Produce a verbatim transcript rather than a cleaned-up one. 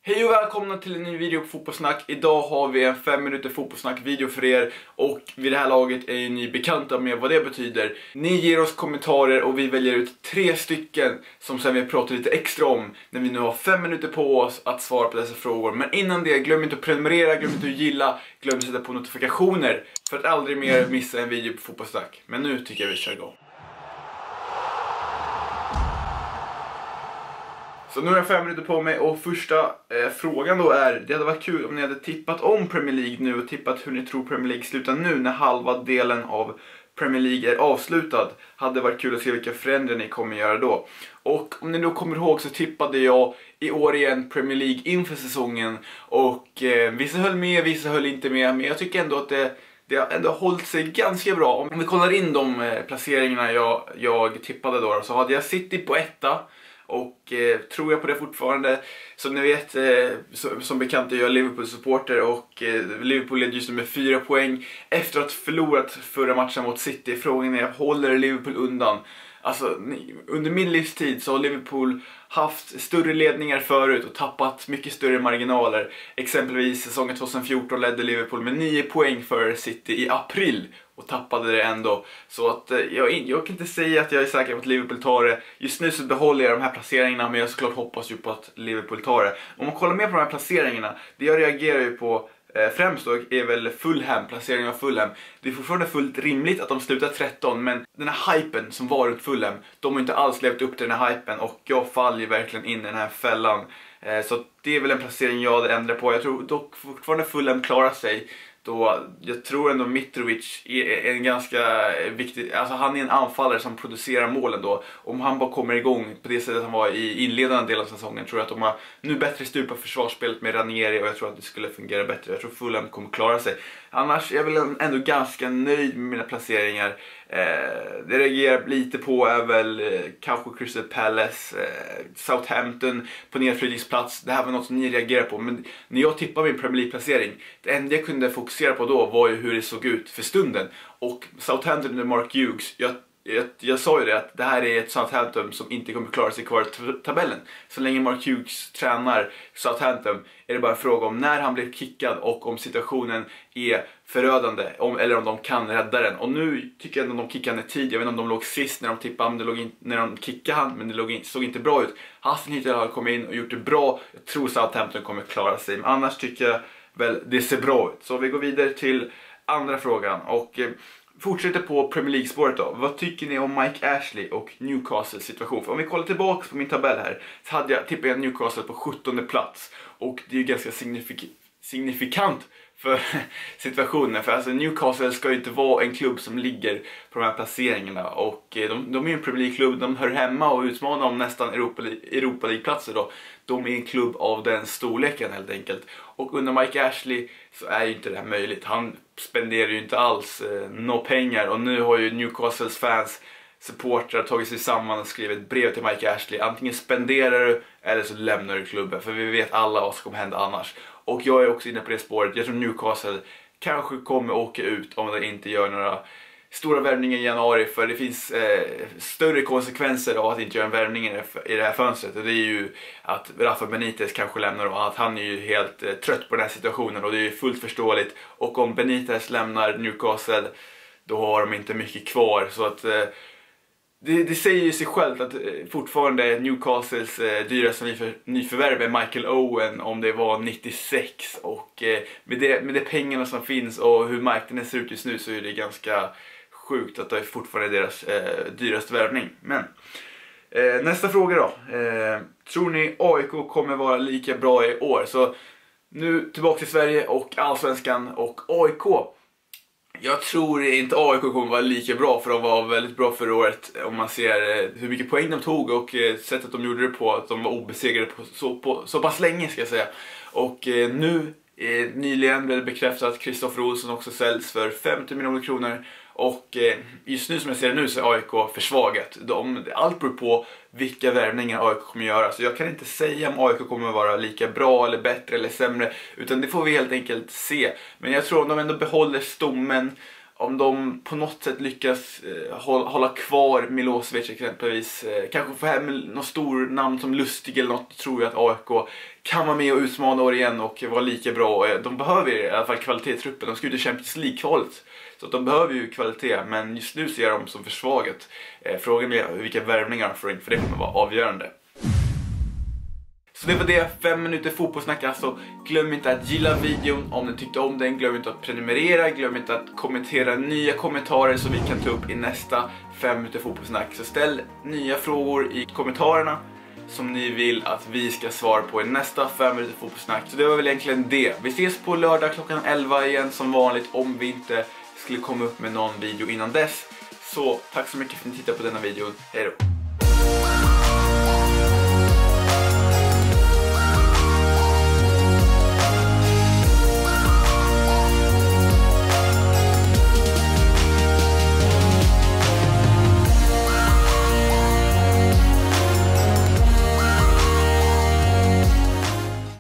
Hej och välkomna till en ny video på Fotbollssnack. Idag har vi en fem minuter Fotbollssnack-video för er. Och vid det här laget är ni bekanta med vad det betyder. Ni ger oss kommentarer och vi väljer ut tre stycken som sen vi pratar lite extra om. När vi nu har fem minuter på oss att svara på dessa frågor. Men innan det, glöm inte att prenumerera, glöm inte att gilla, glöm inte att sätta på notifikationer. För att aldrig mer missa en video på Fotbollssnack. Men nu tycker jag vi kör igång. Så nu har jag fem minuter på mig och första eh, frågan då är: det hade varit kul om ni hade tippat om Premier League nu och tippat hur ni tror Premier League slutar nu när halva delen av Premier League är avslutad. Hade varit kul att se vilka förändringar ni kommer göra då. Och om ni då kommer ihåg så tippade jag i år igen Premier League inför säsongen. Och eh, vissa höll med, vissa höll inte med. Men jag tycker ändå att det, det har ändå hållit sig ganska bra. Om vi kollar in de eh, placeringarna jag, jag tippade då, så hade jag City på etta. Och eh, tror jag på det fortfarande. Som ni vet, eh, så, som bekant är jag Liverpool-supporter. Och eh, Liverpool leder just nu med fyra poäng efter att ha förlorat förra matchen mot City. Frågan är, håller Liverpool undan? Alltså, under min livstid så har Liverpool haft större ledningar förut och tappat mycket större marginaler. Exempelvis säsongen tjugohundrafjorton ledde Liverpool med nio poäng för City i april och tappade det ändå. Så att jag, jag kan inte säga att jag är säker på att Liverpool tar det. Just nu så behåller jag de här placeringarna, men jag såklart hoppas ju på att Liverpool tar det. Om man kollar mer på de här placeringarna, det jag reagerar ju på Eh, främst då är väl Fulham, placeringen av Fulham. Det är fortfarande fullt rimligt att de slutar tretton, men den här hypen som var runt Fulham, de har inte alls levt upp till den här hypen och jag faller verkligen in i den här fällan. Eh, så det är väl en placering jag hade ändrat på. Jag tror dock fortfarande Fulham klarar sig. Då jag tror ändå Mitrovic är en ganska viktig, alltså han är en anfallare som producerar målen då. Om han bara kommer igång på det sättet han var i inledande delen av säsongen, tror jag att de har nu bättre styr på försvarsspelet med Ranieri och jag tror att det skulle fungera bättre. Jag tror Fulham kommer klara sig. Annars är jag väl ändå ganska nöjd med mina placeringar. Eh, det reagerar lite på är väl eh, kanske Crystal Palace, eh, Southampton på nedflyttningsplats. Det här var något som ni reagerar på, men när jag tippade min Premier League-placering, det enda jag kunde fokusera på då var ju hur det såg ut för stunden. Och Southampton med Mark Hughes, jag Jag, jag sa ju det att det här är ett Southampton som inte kommer klara sig kvar i tabellen. Så länge Mark Hughes tränar Southampton är det bara en fråga om när han blir kickad och om situationen är förödande, om, eller om de kan rädda den. Och nu tycker jag att de kickade en tid. Jag vet inte om de låg sist när de tippade, men det låg in, när de kickade han, men det låg in, såg inte bra ut. Hasenhüttl har kommit in och gjort det bra. Jag tror Southampton kommer klara sig, men annars tycker jag väl det ser bra ut. Så vi går vidare till andra frågan och eh, fortsätter på Premier League-spåret då. Vad tycker ni om Mike Ashley och Newcastles situation? För om vi kollar tillbaka på min tabell här, så hade jag tippat Newcastle på sjuttonde plats. Och det är ju ganska signifik signifikant för situationen. För alltså Newcastle ska ju inte vara en klubb som ligger på de här placeringarna. Och de, de är ju en Premier League-klubb, de hör hemma och utmanar om nästan Europa, Europa League-platser då. De är en klubb av den storleken helt enkelt. Och under Mike Ashley så är ju inte det här möjligt. Han spenderar ju inte alls eh, några pengar. Och nu har ju Newcastles fans, supportrar tagit sig samman och skrivit ett brev till Mike Ashley. Antingen spenderar du eller så lämnar du klubben. För vi vet alla vad som kommer hända annars. Och jag är också inne på det spåret. Jag tror Newcastle kanske kommer åka ut om de inte gör några stora värvningar i januari. För det finns eh, större konsekvenser av att inte göra en värvning i det här fönstret. Och det är ju att Rafa Benitez kanske lämnar och att han är ju helt eh, trött på den här situationen. Och det är ju fullt förståeligt. Och om Benitez lämnar Newcastle, då har de inte mycket kvar. Så att eh, det, det säger ju sig självt att eh, fortfarande Newcastles eh, dyraste nyför, nyförvärv är Michael Owen, om det var nittiosex. Och eh, med, det, med de pengarna som finns och hur marknaden ser ut just nu, så är det ganska sjukt att det är fortfarande deras eh, dyraste värvning. Men eh, nästa fråga då. Eh, tror ni A I K kommer vara lika bra i år? Så nu tillbaka till Sverige och Allsvenskan och A I K. Jag tror inte A I K kommer vara lika bra, för de var väldigt bra förra året. Om man ser eh, hur mycket poäng de tog och eh, sättet de gjorde det på, att de var obesegrade på så, på, så pass länge ska jag säga. Och eh, nu eh, nyligen blev det bekräftat att Kristoffer Olsson också säljs för femtio miljoner kronor. Och eh, just nu som jag ser det nu så är A I K försvagat. De, allt beror på vilka värvningar A I K kommer göra. Så jag kan inte säga om A I K kommer vara lika bra eller bättre eller sämre. Utan det får vi helt enkelt se. Men jag tror om de ändå behåller stommen, om de på något sätt lyckas eh, hålla, hålla kvar Milosevic exempelvis, eh, kanske få hem någon stor namn som Lustig eller något, tror jag att A I K kan vara med och utmana år igen och vara lika bra. De behöver i alla fall kvalitetstruppen. De ska ut i Champions League-kvalet. Så att de behöver ju kvalitet, men just nu ser jag dem som försvagat. Eh, frågan är vilka värvningar de får in, för det kommer vara avgörande. Så det var det, fem minuter fotbollssnack alltså. Glöm inte att gilla videon om ni tyckte om den. Glöm inte att prenumerera, glöm inte att kommentera nya kommentarer så vi kan ta upp i nästa fem minuter fotbollssnack. Så ställ nya frågor i kommentarerna som ni vill att vi ska svara på i nästa fem minuter fotbollssnack. Så det var väl egentligen det. Vi ses på lördag klockan elva igen som vanligt, om vi inte skulle komma upp med någon video innan dess. Så tack så mycket för att ni tittade på denna videon. Hej då!